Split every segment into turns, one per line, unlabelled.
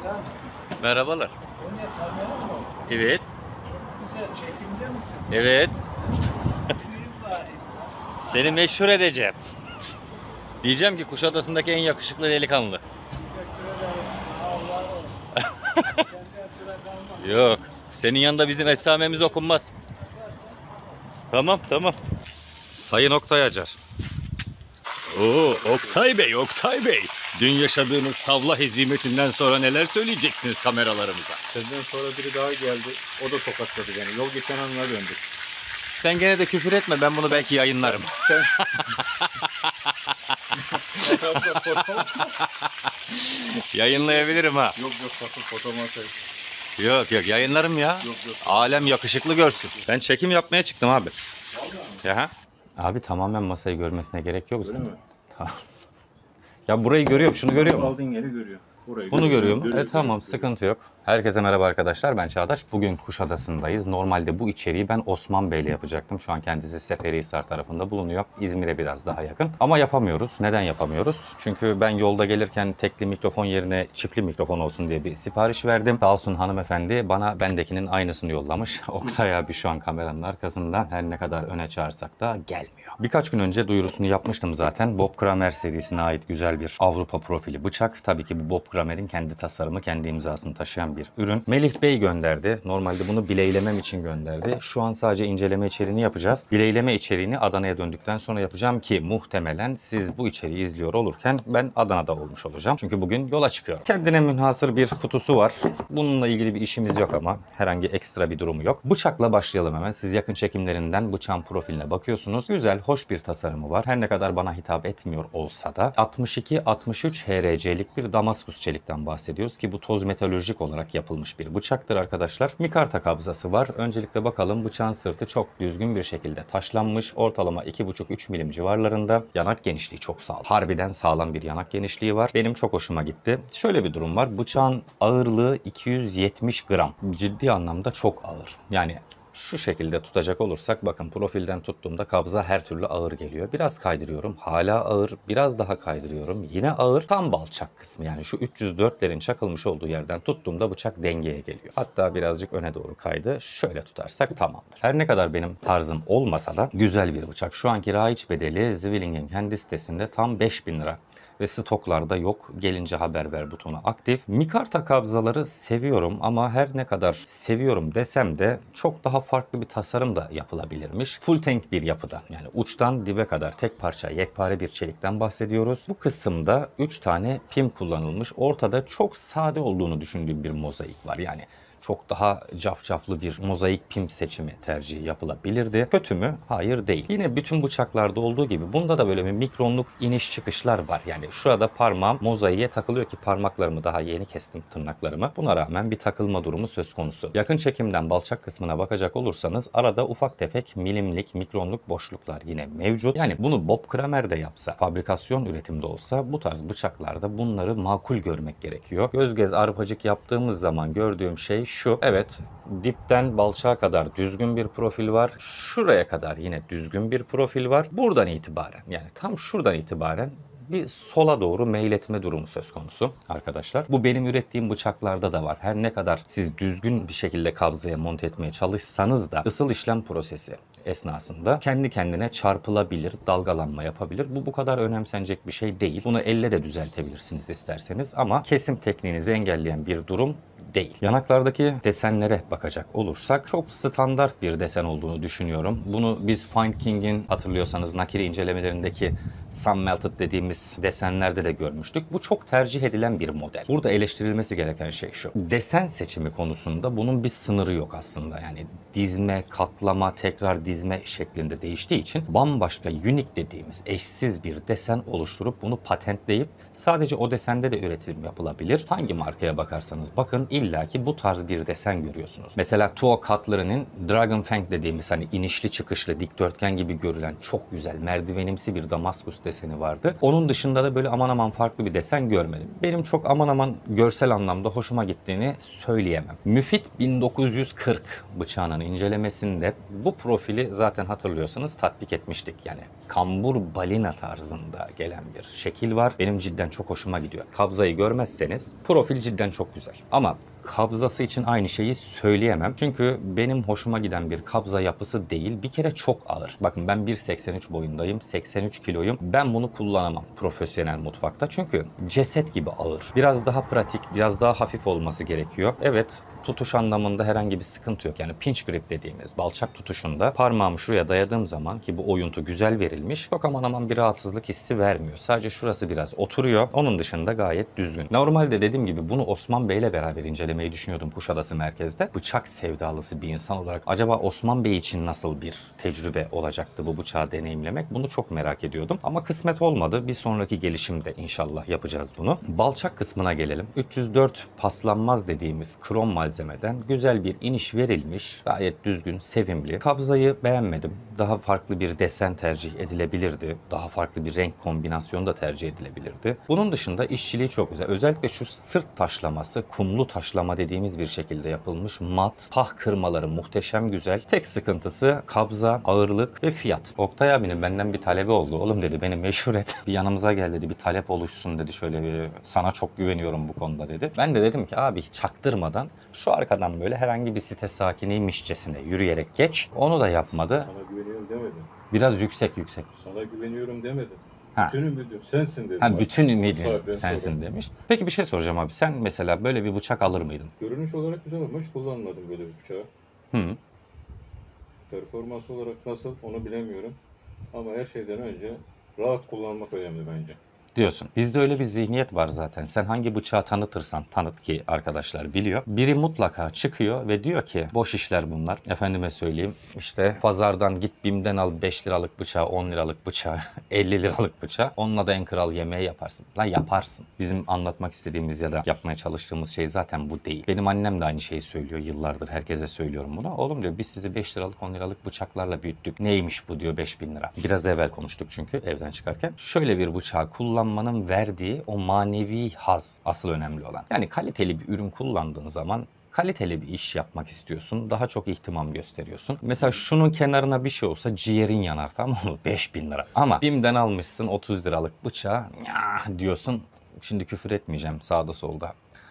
Merhabalar.
O ne, kamera mı?
Evet.
Güzel, çekimde misin?
Evet.
Duyayım bari.
Seni meşhur edeceğim. Diyeceğim ki Kuşadası'ndaki en yakışıklı delikanlı.
Teşekkür ederim. Allah olsun. Senden sıra kalmaz.
Yok. Senin yanında bizim esamemiz okunmaz. Tamam tamam. Sayın Oktay Acar. Oo, Oktay Bey, Oktay Bey. Dün yaşadığınız tavla hezimetinden sonra neler söyleyeceksiniz kameralarımıza?
Senden sonra biri daha geldi. O da tokatladı beni. Yol geçen anına döndük.
Sen gene de küfür etme, ben bunu belki yayınlarım. Yayınlayabilirim ha.
Yok sakın fotoğrafı çek.
Yok yok, yayınlarım ya.
Yok.
Alem yakışıklı görsün. Ben çekim yapmaya çıktım abi. Ya. Abi tamamen masayı görmesine gerek yok.
Öyle mi?
Tamam. Ya burayı görüyorum, şunu görüyor mu?
Aldığın yeri görüyor. Burayı
Bunu görüyor mu?
Görüyor,
Tamam,
görüyor.
sıkıntı yok. Herkese merhaba arkadaşlar, ben Çağdaş. Bugün Kuşadası'ndayız. Normalde bu içeriği ben Osman Bey'le yapacaktım. Şu an kendisi Seferihisar tarafında bulunuyor. İzmir'e biraz daha yakın. Ama yapamıyoruz. Neden yapamıyoruz? Çünkü ben yolda gelirken tekli mikrofon yerine çiftli mikrofon olsun diye bir sipariş verdim. Sağ olsun hanımefendi bana bendekinin aynısını yollamış. Oktay abi şu an kameranın arkasında. Her ne kadar öne çağırsak da gelmiyor. Birkaç gün önce duyurusunu yapmıştım zaten. Bob Kramer serisine ait güzel bir Avrupa profili bıçak. Tabii ki bu Bob Kramer'in kendi tasarımı, kendi imzasını taşıyan bir ürün. Melih Bey gönderdi. Normalde bunu bileylemem için gönderdi. Şu an sadece inceleme içeriğini yapacağız. Bileyleme içeriğini Adana'ya döndükten sonra yapacağım ki muhtemelen siz bu içeriği izliyor olurken ben Adana'da olmuş olacağım. Çünkü bugün yola çıkıyorum. Kendine münhasır bir kutusu var. Bununla ilgili bir işimiz yok ama herhangi ekstra bir durumu yok. Bıçakla başlayalım hemen. Siz yakın çekimlerinden bıçağın profiline bakıyorsunuz. Güzel, hoş bir tasarımı var. Her ne kadar bana hitap etmiyor olsa da 62-63 HRC'lik bir Damaskus çelikten bahsediyoruz ki bu toz metalürjik olarak yapılmış bir bıçaktır arkadaşlar. Mikarta kabzası var. Öncelikle bakalım, bıçağın sırtı çok düzgün bir şekilde taşlanmış. Ortalama 2,5-3 milim civarlarında. Yanak genişliği çok sağlam. Harbiden sağlam bir yanak genişliği var. Benim çok hoşuma gitti. Şöyle bir durum var. Bıçağın ağırlığı 270 gram. Ciddi anlamda çok ağır. Yani şu şekilde tutacak olursak bakın, profilden tuttuğumda kabza her türlü ağır geliyor. Biraz kaydırıyorum. Hala ağır. Biraz daha kaydırıyorum. Yine ağır. Tam balçak kısmı, yani şu 304'lerin çakılmış olduğu yerden tuttuğumda bıçak dengeye geliyor. Hatta birazcık öne doğru kaydı. Şöyle tutarsak tamamdır. Her ne kadar benim tarzım olmasa da güzel bir bıçak. Şu anki raiç bedeli Zwilling'in kendi sitesinde tam 5.000 lira. Ve stoklarda yok. Gelince haber ver butonu aktif. Mikarta kabzaları seviyorum ama her ne kadar seviyorum desem de çok daha farklı bir tasarım da yapılabilirmiş. Full tank bir yapıda, yani uçtan dibe kadar tek parça yekpare bir çelikten bahsediyoruz. Bu kısımda 3 tane pim kullanılmış. Ortada çok sade olduğunu düşündüğüm bir mozaik var. Yani çok daha cafcaflı bir mozaik pim seçimi tercihi yapılabilirdi. Kötü mü? Hayır değil. Yine bütün bıçaklarda olduğu gibi bunda da böyle bir mikronluk iniş çıkışlar var. Yani şurada parmağım mozaiğe takılıyor ki parmaklarımı daha yeni kestim, tırnaklarımı. Buna rağmen bir takılma durumu söz konusu. Yakın çekimden balçak kısmına bakacak olursanız arada ufak tefek milimlik, mikronluk boşluklar yine mevcut. Yani bunu Bob Kramer de yapsa, fabrikasyon üretimde olsa bu tarz bıçaklarda bunları makul görmek gerekiyor. Göz gez arpacık yaptığımız zaman gördüğüm şey şu. Evet, dipten balçağa kadar düzgün bir profil var. Şuraya kadar yine düzgün bir profil var. Buradan itibaren, yani tam şuradan itibaren bir sola doğru meyletme durumu söz konusu arkadaşlar. Bu benim ürettiğim bıçaklarda da var. Her ne kadar siz düzgün bir şekilde kabzaya monte etmeye çalışsanız da ısıl işlem prosesi esnasında kendi kendine çarpılabilir, dalgalanma yapabilir. Bu kadar önemsenecek bir şey değil. Bunu elle de düzeltebilirsiniz isterseniz ama kesim tekniğinizi engelleyen bir durum değil. Yanaklardaki desenlere bakacak olursak çok standart bir desen olduğunu düşünüyorum. Bunu biz Find King'in, hatırlıyorsanız, nakil incelemelerindeki Sun Melted dediğimiz desenlerde de görmüştük. Bu çok tercih edilen bir model. Burada eleştirilmesi gereken şey şu. Desen seçimi konusunda bunun bir sınırı yok aslında. Yani dizme, katlama, tekrar dizme şeklinde değiştiği için bambaşka unique dediğimiz eşsiz bir desen oluşturup bunu patentleyip sadece o desende de üretim yapılabilir. Hangi markaya bakarsanız bakın illaki bu tarz bir desen görüyorsunuz. Mesela Tuo Cutlery'nin Dragon Fang dediğimiz hani inişli çıkışlı dikdörtgen gibi görülen çok güzel merdivenimsi bir Damaskus deseni vardı. Onun dışında da böyle aman aman farklı bir desen görmedim. Benim çok aman aman görsel anlamda hoşuma gittiğini söyleyemem. Müfit 1940 bıçağının incelemesinde bu profili şekli zaten hatırlıyorsanız tatbik etmiştik. Yani kambur balina tarzında gelen bir şekil var. Benim cidden çok hoşuma gidiyor. Kabzayı görmezseniz profil cidden çok güzel. Ama kabzası için aynı şeyi söyleyemem. Çünkü benim hoşuma giden bir kabza yapısı değil. Bir kere çok ağır. Bakın ben 1.83 boyundayım. 83 kiloyum. Ben bunu kullanamam profesyonel mutfakta. Çünkü ceset gibi ağır. Biraz daha pratik, biraz daha hafif olması gerekiyor. Evet, tutuş anlamında herhangi bir sıkıntı yok. Yani pinch grip dediğimiz balçak tutuşunda parmağımı şuraya dayadığım zaman ki bu oyuntu güzel verilmiş. Çok aman aman bir rahatsızlık hissi vermiyor. Sadece şurası biraz oturuyor. Onun dışında gayet düzgün. Normalde dediğim gibi bunu Osman Bey'le beraber incelemeyi düşünüyordum Kuşadası merkezde. Bıçak sevdalısı bir insan olarak acaba Osman Bey için nasıl bir tecrübe olacaktı bu bıçağı deneyimlemek? Bunu çok merak ediyordum. Ama kısmet olmadı. Bir sonraki gelişimde inşallah yapacağız bunu. Balçak kısmına gelelim. 304 paslanmaz dediğimiz krom malzemeden güzel bir iniş verilmiş. Gayet düzgün, sevimli. Kabzayı beğenmedim. Daha farklı bir desen tercih edilebilirdi. Daha farklı bir renk kombinasyonu da tercih edilebilirdi. Bunun dışında işçiliği çok güzel. Özellikle şu sırt taşlaması, kumlu taşlama dediğimiz bir şekilde yapılmış. Mat, pah kırmaları muhteşem güzel. Tek sıkıntısı kabza, ağırlık ve fiyat. Oktay abinin benden bir talebi oldu. Oğlum dedi beni meşhur et. Bir yanımıza gel dedi. Bir talep oluşsun dedi. Şöyle bir sana çok güveniyorum bu konuda dedi. Ben de dedim ki abi çaktırmadan şu arkadan böyle herhangi bir site sakiniymişçesine yürüyerek geç. Onu da yapmadı.
Sana güveniyorum demedim.
Biraz yüksek.
Sana güveniyorum demedim.
Ha.
Bütün ümidim sensin dedim.
Ha, bütün ümidim
saatten
sensin
sonra.
demiş. Peki bir şey soracağım abi. Sen mesela böyle bir bıçak alır mıydın?
Görünüş olarak güzel ama hiç kullanmadım böyle bir bıçağı.
Hı.
Performans olarak nasıl onu bilemiyorum. Ama her şeyden önce rahat kullanmak önemli bence.
Diyorsun. Bizde öyle bir zihniyet var zaten. Sen hangi bıçağı tanıtırsan tanıt ki arkadaşlar biliyor. Biri mutlaka çıkıyor ve diyor ki boş işler bunlar. Efendime söyleyeyim işte pazardan git BİM'den al 5 liralık bıçağı, 10 liralık bıçağı, 50 liralık bıçağı. Onunla da en kral yemeği yaparsın. Lan yaparsın. Bizim anlatmak istediğimiz ya da yapmaya çalıştığımız şey zaten bu değil. Benim annem de aynı şeyi söylüyor yıllardır. Herkese söylüyorum bunu. Oğlum diyor biz sizi 5 liralık 10 liralık bıçaklarla büyüttük. Neymiş bu diyor 5.000 lira. Biraz evvel konuştuk çünkü evden çıkarken. Şöyle bir bıçağı kullanmanın verdiği o manevi haz asıl önemli olan. Yani kaliteli bir ürün kullandığın zaman kaliteli bir iş yapmak istiyorsun. Daha çok ihtimam gösteriyorsun. Mesela şunun kenarına bir şey olsa ciğerin yanar tamam mı? 5.000 lira. Ama BİM'den almışsın 30 liralık bıçağı ya diyorsun. Şimdi küfür etmeyeceğim sağda solda.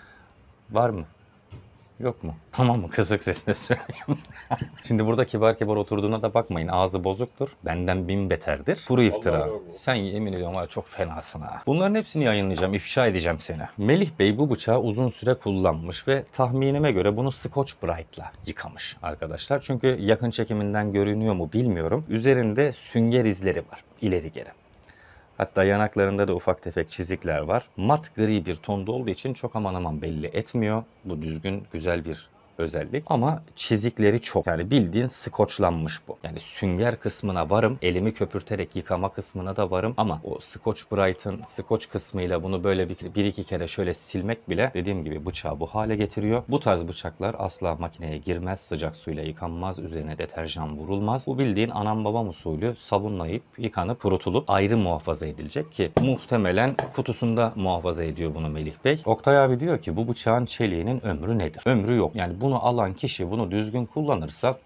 Var mı? Yok mu? Tamam mı? Kısık sesle söyleyeyim. Şimdi burada kibar kibar oturduğuna da bakmayın. Ağzı bozuktur. Benden bin beterdir. Kuru iftira.
Allah Allah.
Sen yemin ediyorum var çok fenasın ha. Bunların hepsini yayınlayacağım. İfşa edeceğim seni. Melih Bey bu bıçağı uzun süre kullanmış ve tahminime göre bunu Scotch Brite'la yıkamış arkadaşlar. Çünkü yakın çekiminden görünüyor mu bilmiyorum. Üzerinde sünger izleri var. İleri geri. Hatta yanaklarında da ufak tefek çizikler var. Mat gri bir tonda olduğu için çok aman aman belli etmiyor. Bu düzgün, güzel bir özellik. Ama çizikleri çok. Yani bildiğin skoçlanmış bu. Yani sünger kısmına varım. Elimi köpürterek yıkama kısmına da varım. Ama o Scotch Brite'ın Scotch kısmıyla bunu böyle bir iki kere şöyle silmek bile dediğim gibi bıçağı bu hale getiriyor. Bu tarz bıçaklar asla makineye girmez. Sıcak suyla yıkanmaz. Üzerine deterjan vurulmaz. Bu bildiğin anam babam usulü sabunlayıp yıkanıp kurutulup ayrı muhafaza edilecek ki muhtemelen kutusunda muhafaza ediyor bunu Melih Bey. Oktay abi diyor ki bu bıçağın çeliğinin ömrü nedir? Ömrü yok. Yani bunu alan kişi bunu düzgün kullanırsa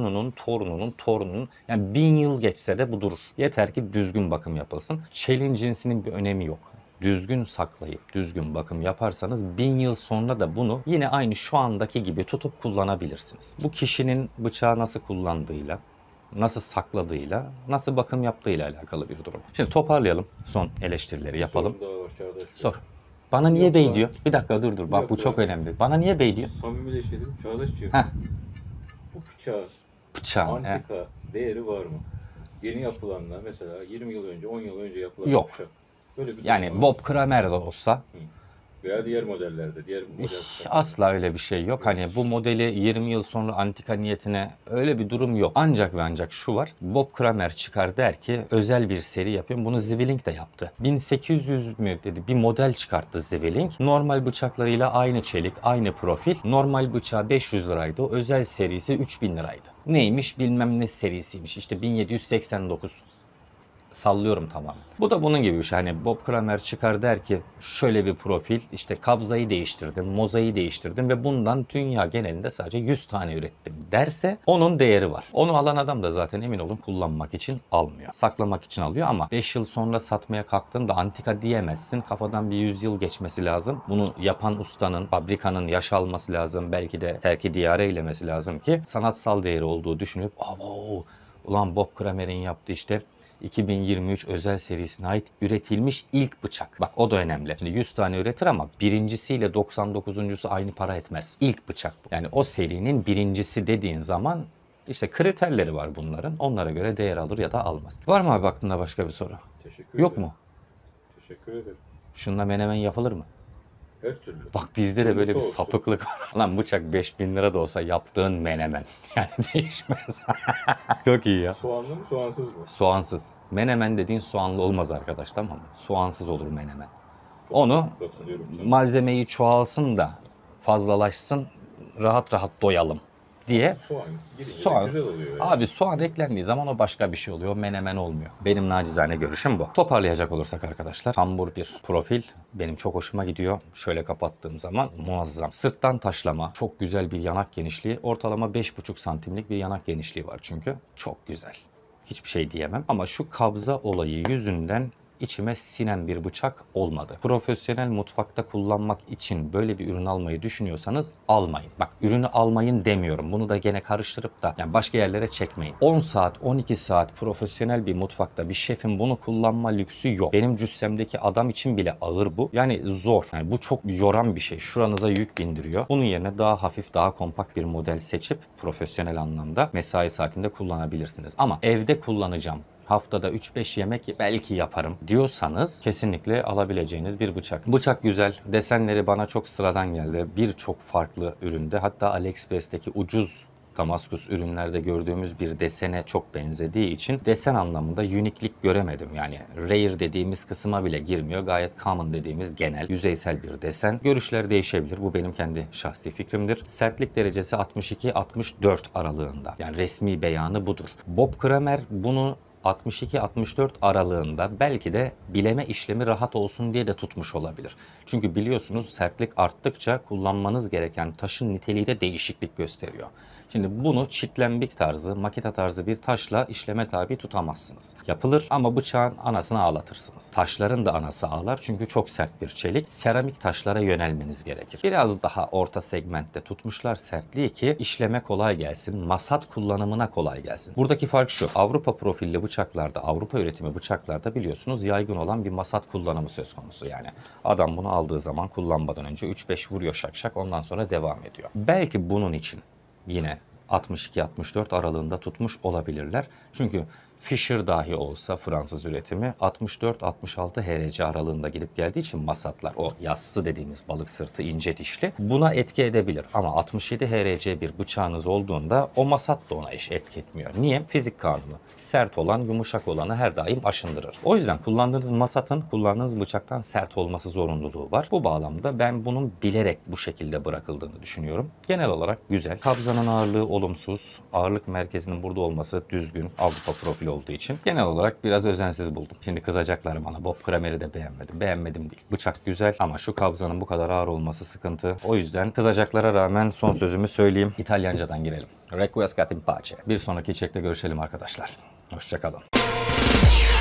torununun yani 1000 yıl geçse de bu durur. Yeter ki düzgün bakım yapılsın. Çeliğin cinsinin bir önemi yok. Düzgün saklayıp düzgün bakım yaparsanız 1000 yıl sonra da bunu yine aynı şu andaki gibi tutup kullanabilirsiniz. Bu kişinin bıçağı nasıl kullandığıyla, nasıl sakladığıyla, nasıl bakım yaptığıyla alakalı bir durum. Şimdi toparlayalım. Son eleştirileri yapalım.
Sorun daha var Çağdaş Bey.
Sor. Bana niye
Yok
bey
ya.
diyor? Bir dakika dur. Bak bu çok önemli. Bana niye bey diyor?
Samimileşelim Çağdaş'cığım.
Heh.
Bu bıçağın
Bıçağın. he.
antika değeri var mı? Yeni yapılanlar mesela 20 yıl önce 10 yıl önce yapılan
Yok.
bıçak. Böyle bir
Yani
durum var.
Bob Kramer de olsa
Veya diğer modellerde, diğer model bıçaklar.
asla öyle bir şey yok. Hani bu modeli 20 yıl sonra antika niyetine öyle bir durum yok. Ancak ve ancak şu var. Bob Kramer çıkar der ki özel bir seri yapayım. Bunu Zwilling de yaptı. 1800 mü dedi bir model çıkarttı Zwilling. Normal bıçaklarıyla aynı çelik, aynı profil. Normal bıçağı 500 liraydı. O özel serisi 3000 liraydı. Neymiş bilmem ne serisiymiş. İşte 1789. Sallıyorum tamamen. Bu da bunun gibi bir şey. Hani Bob Kramer çıkar der ki şöyle bir profil, işte kabzayı değiştirdim, mozaiği değiştirdim ve bundan dünya genelinde sadece 100 tane ürettim derse onun değeri var. Onu alan adam da zaten emin olun kullanmak için almıyor. Saklamak için alıyor ama 5 yıl sonra satmaya kalktığında antika diyemezsin. Kafadan bir 100 yıl geçmesi lazım. Bunu yapan ustanın, fabrikanın yaş alması lazım. Belki de terki diyare eylemesi lazım ki sanatsal değeri olduğu düşünüp ulan Bob Kramer'in yaptığı işte 2023 özel serisine ait üretilmiş ilk bıçak. Bak o da önemli. Şimdi 100 tane üretir ama birincisiyle 99'uncusu aynı para etmez. İlk bıçak bu. Yani o serinin birincisi dediğin zaman işte kriterleri var bunların. Onlara göre değer alır ya da almaz. Var mı abi aklında başka bir soru?
Teşekkür
Yok
ederim.
mu?
Teşekkür ederim.
Şununla menemen yapılır mı?
Her türlü.
Bak bizde de böyle bir
Olsun.
sapıklık var. Lan bıçak 5000 lira da olsa yaptığın menemen. Yani değişmez. Çok iyi ya.
Soğanlı mı soğansız mı?
Soğansız. Menemen dediğin soğanlı olmaz arkadaş, tamam mı? Soğansız olur menemen. Onu
Katılıyorum sana.
malzemeyi çoğalsın da fazlalaşsın, rahat rahat doyalım diye.
Soğan girince
Soğan.
güzel oluyor. Yani.
Abi soğan eklendiği zaman o başka bir şey oluyor. Menemen olmuyor. Benim nacizane görüşüm bu. Toparlayacak olursak arkadaşlar. Kambur bir profil. Benim çok hoşuma gidiyor. Şöyle kapattığım zaman muazzam. Sırttan taşlama. Çok güzel bir yanak genişliği. Ortalama 5,5 santimlik bir yanak genişliği var çünkü. Çok güzel. Hiçbir şey diyemem. Ama şu kabza olayı yüzünden içime sinen bir bıçak olmadı. Profesyonel mutfakta kullanmak için böyle bir ürün almayı düşünüyorsanız almayın. Bak ürünü almayın demiyorum. Bunu da gene karıştırıp da yani başka yerlere çekmeyin. 10 saat, 12 saat profesyonel bir mutfakta bir şefin bunu kullanma lüksü yok. Benim cüssemdeki adam için bile ağır bu. Yani zor. Yani bu çok yoran bir şey. Şuranıza yük bindiriyor. Bunun yerine daha hafif, daha kompakt bir model seçip profesyonel anlamda mesai saatinde kullanabilirsiniz. Ama evde kullanacağım, haftada 3-5 yemek belki yaparım diyorsanız kesinlikle alabileceğiniz bir bıçak. Bıçak güzel. Desenleri bana çok sıradan geldi. Birçok farklı üründe, hatta AliExpress'teki ucuz Damaskus ürünlerde gördüğümüz bir desene çok benzediği için desen anlamında uniklik göremedim. Yani rare dediğimiz kısma bile girmiyor. Gayet common dediğimiz genel, yüzeysel bir desen. Görüşler değişebilir. Bu benim kendi şahsi fikrimdir. Sertlik derecesi 62-64 aralığında. Yani resmi beyanı budur. Bob Kramer bunu 62-64 aralığında belki de bileme işlemi rahat olsun diye de tutmuş olabilir. Çünkü biliyorsunuz sertlik arttıkça kullanmanız gereken taşın niteliği de değişiklik gösteriyor. Şimdi bunu çitlembik tarzı, makita tarzı bir taşla işleme tabi tutamazsınız. Yapılır ama bıçağın anasını ağlatırsınız. Taşların da anası ağlar çünkü çok sert bir çelik. Seramik taşlara yönelmeniz gerekir. Biraz daha orta segmentte tutmuşlar sertliği ki işleme kolay gelsin, masat kullanımına kolay gelsin. Buradaki fark şu: Avrupa profilli bıçaklarda, Avrupa üretimi bıçaklarda biliyorsunuz yaygın olan bir masat kullanımı söz konusu. Yani adam bunu aldığı zaman kullanmadan önce 3-5 vuruyor şak şak, ondan sonra devam ediyor. Belki bunun için yine 62-64 aralığında tutmuş olabilirler. Çünkü Fisher dahi olsa Fransız üretimi 64-66 HRC aralığında gidip geldiği için masatlar, o yassı dediğimiz balık sırtı ince dişli, buna etki edebilir. Ama 67 HRC bir bıçağınız olduğunda o masat da ona etki etmiyor. Niye? Fizik kanunu. Sert olan yumuşak olanı her daim aşındırır. O yüzden kullandığınız masatın kullandığınız bıçaktan sert olması zorunluluğu var. Bu bağlamda ben bunun bilerek bu şekilde bırakıldığını düşünüyorum. Genel olarak güzel. Kabzanın ağırlığı olumsuz. Ağırlık merkezinin burada olması düzgün. Avrupa profili olduğu için genel olarak biraz özensiz buldum. Şimdi kızacaklar bana. Bob Kramer'i de beğenmedim. Beğenmedim değil. Bıçak güzel ama şu kabzanın bu kadar ağır olması sıkıntı. O yüzden kızacaklara rağmen son sözümü söyleyeyim. İtalyancadan girelim. Requiescat in pace. Bir sonraki içerikte görüşelim arkadaşlar. Hoşça kalın.